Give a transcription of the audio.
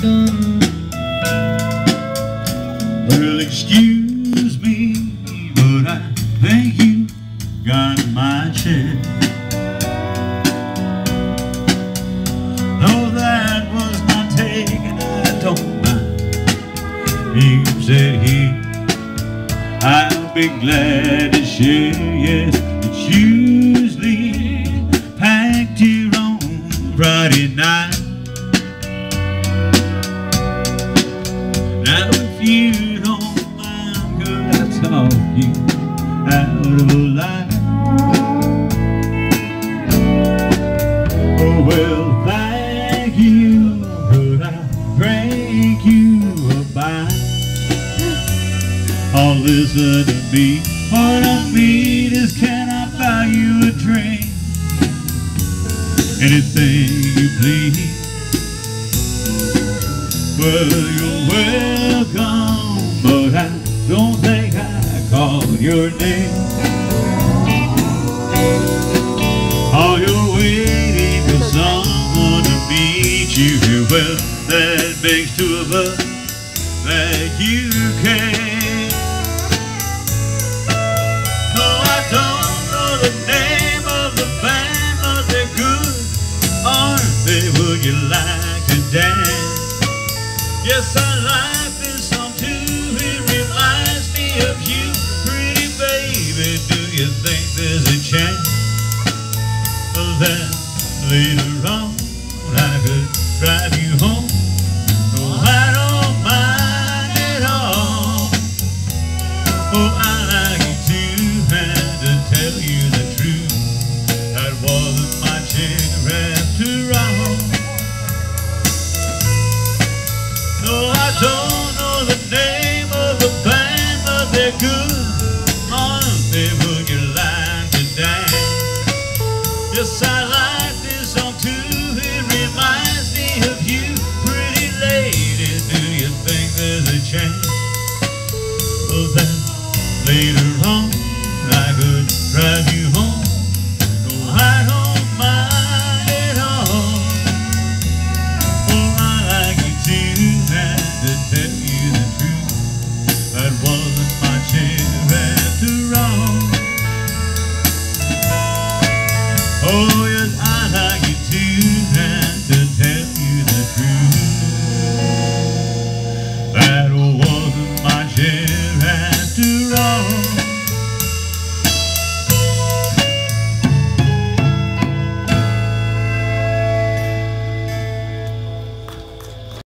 Well, excuse me, but I think you got my share. No, that was not taken, I don't mind. You said here, I'll be glad to share. Yes, it's usually packed here on Friday night. Now if you don't mind, could I talk you out of a lie? Oh well, thank you, could I break you a bite? Oh, listen to me, what I mean is, can I buy you a drink? Anything you please. Well, you're welcome, but I don't think I called your name. Oh, you're waiting for someone to meet you. Well, that makes two of us that you can. No, I don't know the name of the band, but they're good, aren't they? Would you like to dance? Yes, I like this song too. It reminds me of you, pretty baby. Do you think there's a chance that later on I could drive you home? No, I don't mind at all. Oh, I like you too, and to tell you the truth, that wasn't my chair after all. No, I don't know the name of the band, but they're good, aren't they? Would you like to dance? Yes, I like this song too. It reminds me of you, pretty lady. Do you think there's a chance that later on I could drive you home? No, I don't mind at all. Oh, I like you too, and to tell you the truth, that wasn't my chair after all. Oh yes, I like you too, and to tell you the truth,